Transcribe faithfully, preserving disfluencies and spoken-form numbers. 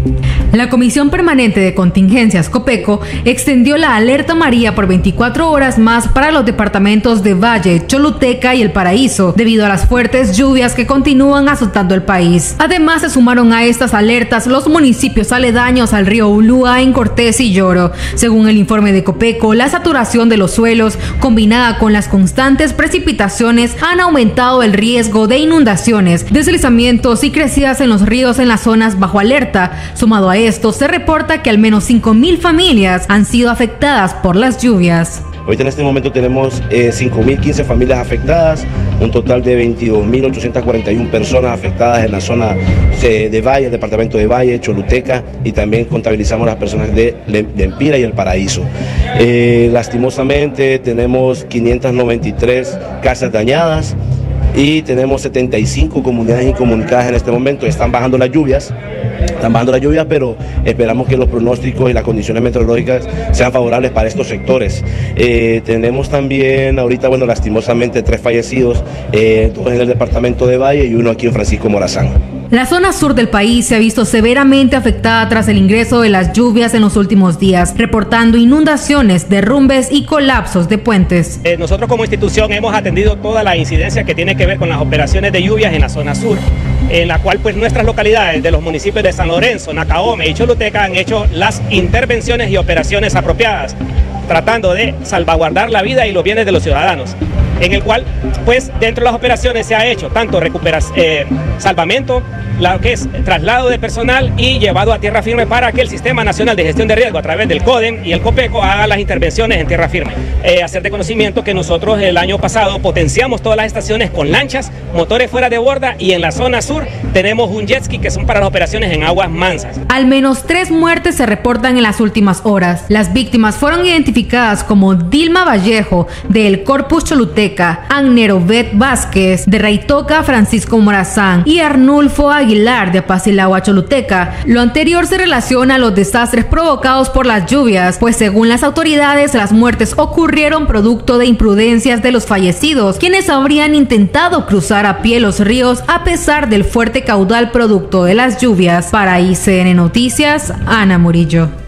La Comisión Permanente de Contingencias COPECO extendió la alerta María por veinticuatro horas más para los departamentos de Valle, Choluteca y El Paraíso, debido a las fuertes lluvias que continúan azotando el país. Además, se sumaron a estas alertas los municipios aledaños al río Ulúa en Cortés y Lloro. Según el informe de COPECO, la saturación de los suelos, combinada con las constantes precipitaciones, han aumentado el riesgo de inundaciones, deslizamientos y crecidas en los ríos en las zonas bajo alerta. Sumado a esto, se reporta que al menos cinco mil familias han sido afectadas por las lluvias. Ahorita en este momento tenemos eh, cinco mil quince familias afectadas, un total de veintidós mil ochocientas cuarenta y una personas afectadas en la zona de, de Valle, el departamento de Valle, Choluteca, y también contabilizamos las personas de, de Empira y El Paraíso. Eh, lastimosamente tenemos quinientas noventa y tres casas dañadas y tenemos setenta y cinco comunidades incomunicadas en este momento. Están bajando las lluvias. Están bajando las lluvias, pero esperamos que los pronósticos y las condiciones meteorológicas sean favorables para estos sectores. Eh, tenemos también ahorita, bueno, lastimosamente tres fallecidos, eh, dos en el departamento de Valle y uno aquí en Francisco Morazán. La zona sur del país se ha visto severamente afectada tras el ingreso de las lluvias en los últimos días, reportando inundaciones, derrumbes y colapsos de puentes. Eh, nosotros como institución hemos atendido toda la incidencia que tiene que ver con las operaciones de lluvias en la zona sur, en la cual pues nuestras localidades de los municipios de San Lorenzo, Nacaome y Choluteca han hecho las intervenciones y operaciones apropiadas, tratando de salvaguardar la vida y los bienes de los ciudadanos, en el cual pues dentro de las operaciones se ha hecho tanto recuperación, eh, salvamento, lo que es traslado de personal y llevado a tierra firme para que el Sistema Nacional de Gestión de Riesgo a través del CODEM y el COPECO haga las intervenciones en tierra firme. Eh, hacer de conocimiento que nosotros el año pasado potenciamos todas las estaciones con lanchas, motores fuera de borda, y en la zona sur tenemos un jet ski que son para las operaciones en aguas mansas. Al menos tres muertes se reportan en las últimas horas. Las víctimas fueron identificadas como Dilma Vallejo del Corpus Choluteca, Agnero Bet Vázquez de Raitoca, Francisco Morazán y Arnulfo Aguilar de Apacilagua, Choluteca. Lo anterior se relaciona a los desastres provocados por las lluvias, pues según las autoridades las muertes ocurrieron producto de imprudencias de los fallecidos, quienes habrían intentado cruzar a pie los ríos a pesar del fuerte caudal producto de las lluvias. Para I C N Noticias, Ana Murillo.